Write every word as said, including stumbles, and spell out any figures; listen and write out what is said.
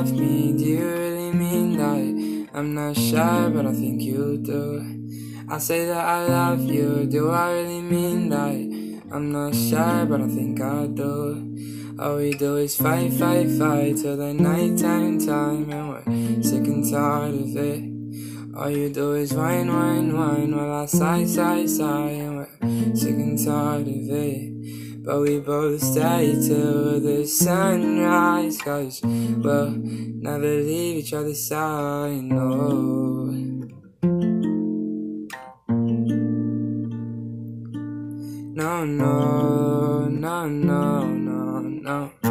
love me? Do you really mean that? I'm not shy, but I think you do. I say that I love you, do I really mean that? I'm not shy, but I think I do. All we do is fight, fight, fight till the nighttime time, and we're sick and tired of it. All you do is whine, whine, whine while I sigh, sigh, sigh, and we're sick and tired of it. But we both stay till the sunrise, cause we'll never leave each other's side, no. No, no, no, no, no, no.